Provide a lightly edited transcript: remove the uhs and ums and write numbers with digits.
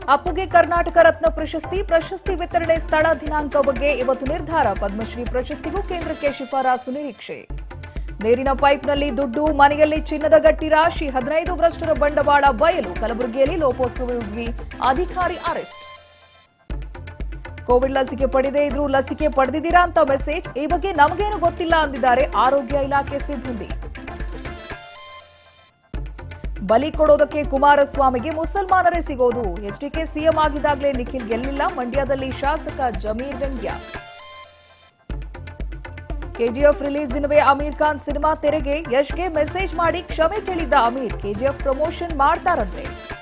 ಅಪ್ಪುಗೆ ಕರ್ನಾಟಕ ರತ್ನ ಪ್ರಶಸ್ತಿ ವಿತರಣೆ ಸ್ಥಳ ದಿನಾಂಕ ಬಗ್ಗೆ ಇವತ್ತು ನಿರ್ಧಾರ. ಪದ್ಮಶ್ರೀ ಪ್ರಶಸ್ತಿಗೂ ಕೇಂದ್ರಕ್ಕೆ ಶಿಫಾರಸು ನಿರೀಕ್ಷೆ. ನೀರಿನ ಪೈಪ್ನಲ್ಲಿ ದುಡ್ಡು, ಮನೆಯಲ್ಲಿ ಚಿನ್ನದ ಗಟ್ಟಿ ರಾಶಿ, 15 ಭ್ರಷ್ಟರ ಬಂಡವಾಳ ಬಯಲು. ಕಲಬುರಗಿಯಲ್ಲಿ ಲೋಕೋಪಯೋಗಿ ಅಧಿಕಾರಿ ಅರೆಸ್ಟ್. ಕೋವಿಡ್ ಲಸಿಕೆ ಪಡೆದೇ ಇದ್ರೂ ಲಸಿಕೆ ಪಡೆದಿದ್ದೀರಾ ಅಂತ ಮೆಸೇಜ್. ಈ ಬಗ್ಗೆ ನಮಗೇನು ಗೊತ್ತಿಲ್ಲ ಅಂದಿದ್ದಾರೆ ಆರೋಗ್ಯ ಇಲಾಖೆ ಸಿಬ್ಬಂದಿ. ಬಲಿ ಕೊಡೋದಕ್ಕೆ ಕುಮಾರಸ್ವಾಮಿಗೆ ಮುಸಲ್ಮಾನರೇ ಸಿಗೋದು. ಎಚ್ಡಿಕೆ ಸಿಎಂ ಆಗಿದ್ದಾಗಲೇ ನಿಖಿಲ್ ಗೆಲ್ಲಿಲ್ಲ. ಮಂಡ್ಯದಲ್ಲಿ ಶಾಸಕ ಜಮೀರ್ ವ್ಯಂಗ್ಯ. ಕೆಜಿಎಫ್ ರಿಲೀಸ್ ದಿನವೇ ಅಮೀರ್ ಖಾನ್ ಸಿನಿಮಾ ತೆರೆಗೆ. ಯಶ್ಗೆ ಮೆಸೇಜ್ ಮಾಡಿ ಕ್ಷಮೆ ಕೇಳಿದ್ದ ಅಮೀರ್. ಕೆಜಿಎಫ್ ಪ್ರಮೋಷನ್ ಮಾಡ್ತಾರಂತೆ.